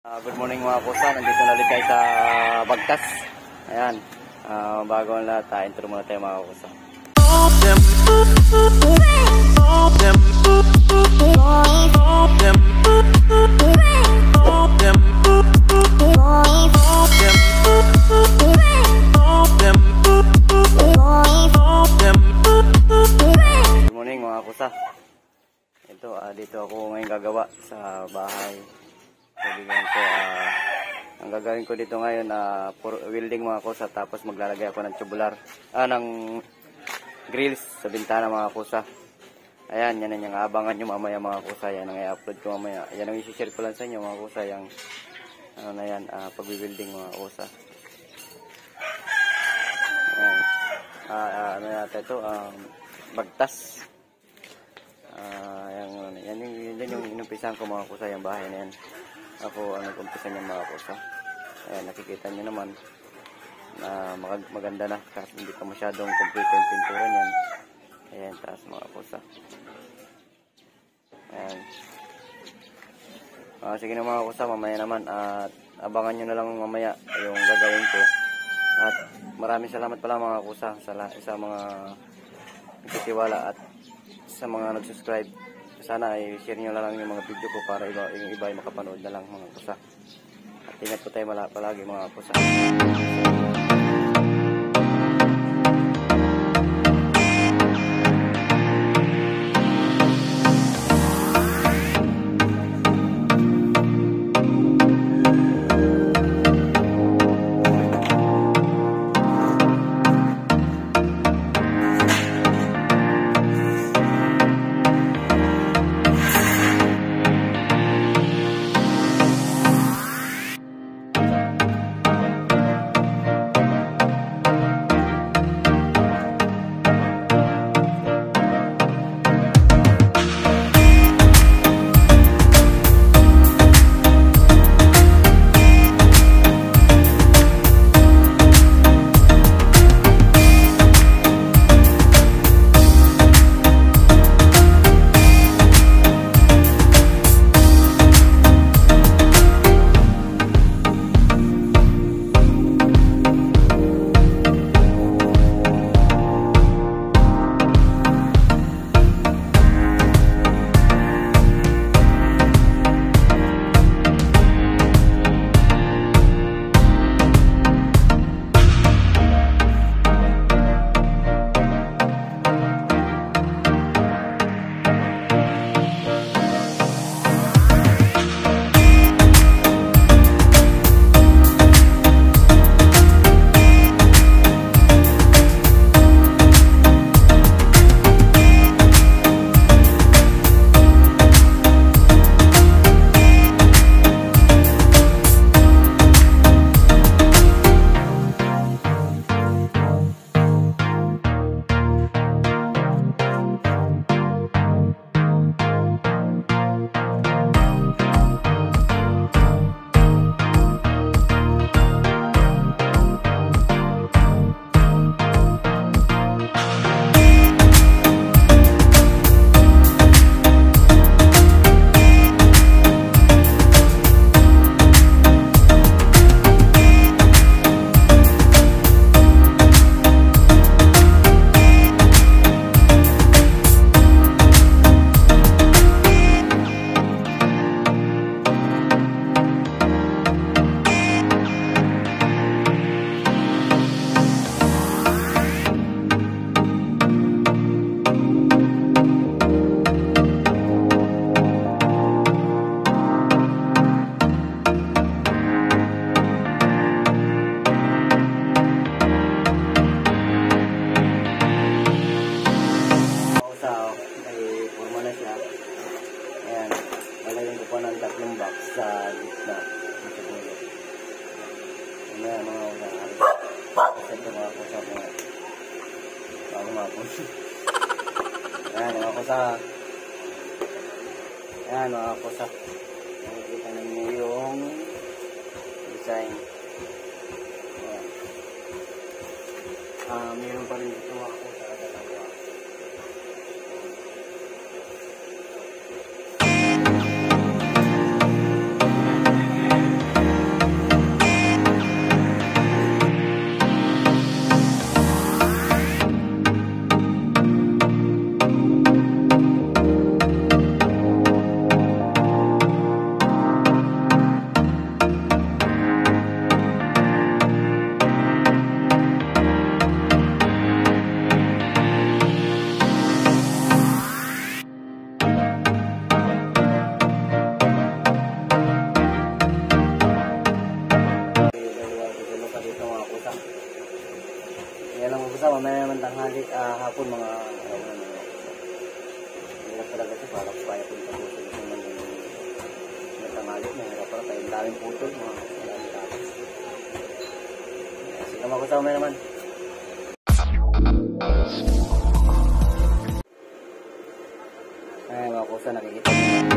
Good morning mga kusa, nandito na ulit tayo sa Bagtas. Ayan, bago ang lahat, intro muna tayo mga kusa. Good morning mga kusa. Ito, dito ako ngayon gagawa sa bahay. Sabihin ko, ang gagawin ko dito ngayon, welding mga kusa, tapos maglalagay ako ng tubular, ng grills sa bintana mga kusa. Ayan, yan ang abangan nyo mamaya mga kusa. Yan ang i-upload ko mamaya. Yan ang isi-share ko lang sa inyo mga kusa, yung ano na yan, pag-welding mga kusa. Ayan, ano natin ito, Bagtas. Yan yung inumpisahan ko mga kusa, yung bahay na yan. Ako ang nag-umpisa niya mga kusa. Ayan, nakikita niyo naman na maganda na kahit hindi pa masyadong complete yung pintura niyan. Ayan, taas mga kusa. Ayan. Sige na mga kusa, mamaya naman at abangan nyo na lang mamaya yung gagawin ko. At maraming salamat pala mga kusa sa mga nagtitiwala at sa mga nag-subscribe. Sana ay share nyo na lang yung mga video ko para yung iba ay makapanood na lang mga kusa. At ingat po tayo palagi mga kusa. Sa gitna mga ito mga kusa ayan mga kusa nakikita ninyo yung design. Mayroon pa rin dito mga kusa hapon mga hirap talaga ito para kaya kung tapos ito naman yung natangalit na hirap pala tayo daming putol mga maraming tapos. Sige mga kusama naman. Ay mga kusa nakikita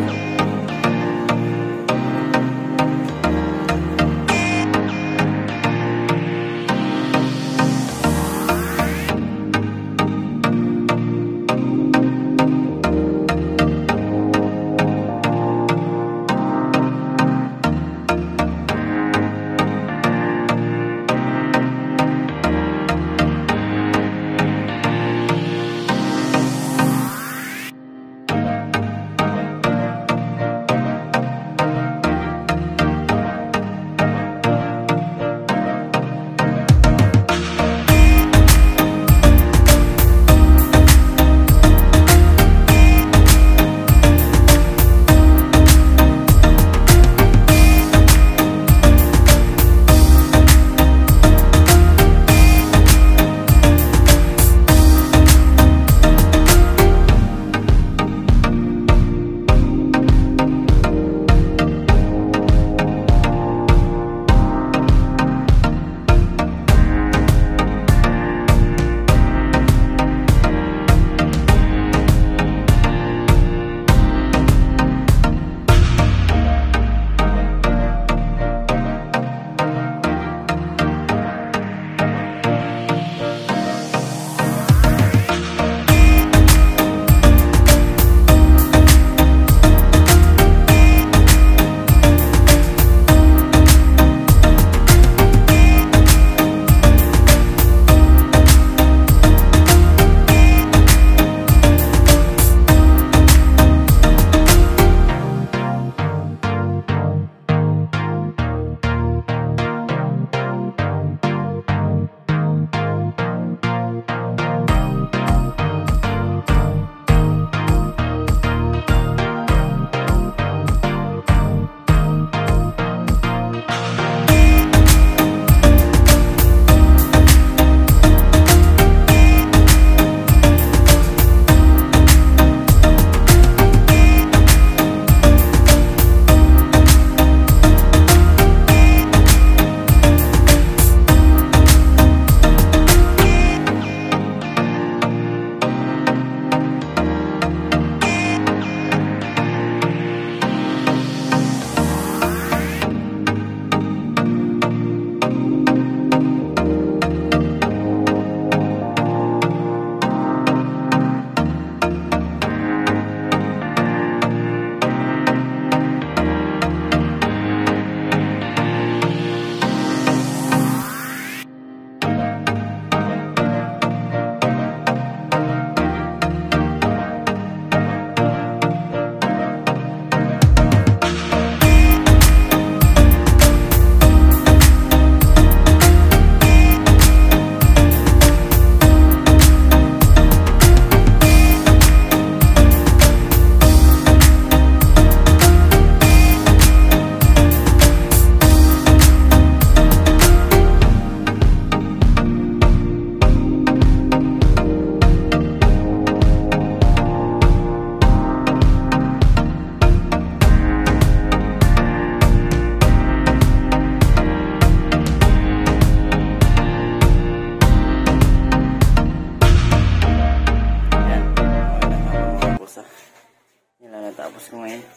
natapos ko ngayon.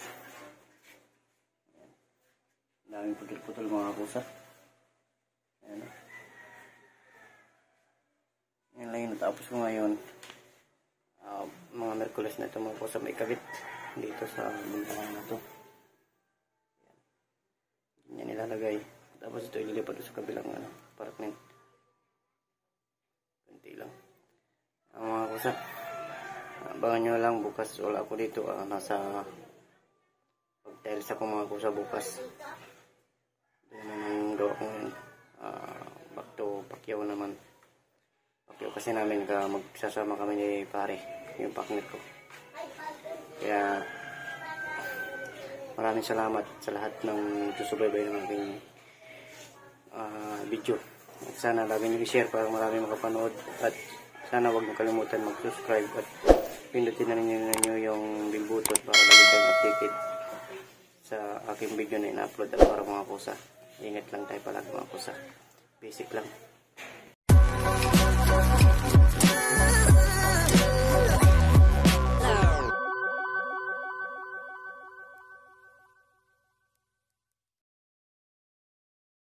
Daming putol-putol mga kusa. Ayan. Yan lang yung natapos ko ngayon. Mga Merkules na ito mga kusa, may kabit dito sa buntangan na ito. Yan nilalagay. Tapos ito ililipat sa kabilang apartment. Kunti lang. Mga kusa, abangan nyo lang bukas. Wala ako dito. Nasa pag-tiles ako mga kusa bukas. Doon naman gawa ko ngayon. Back to Pacquiao naman. Pacquiao kasi namin magsasama kami ni pare. Yung paknet ko. Kaya maraming salamat sa lahat ng susubaybay ng aking video. At sana lagi nyo i-share para marami makapanood. At Sana huwag niyo kalimutan mag-subscribe at pindutin na ninyo yung bell button para lagi kayong updated sa aking video na ina-upload at para mga kusa. Ingat lang tayo palagi mga kusa. Basic lang.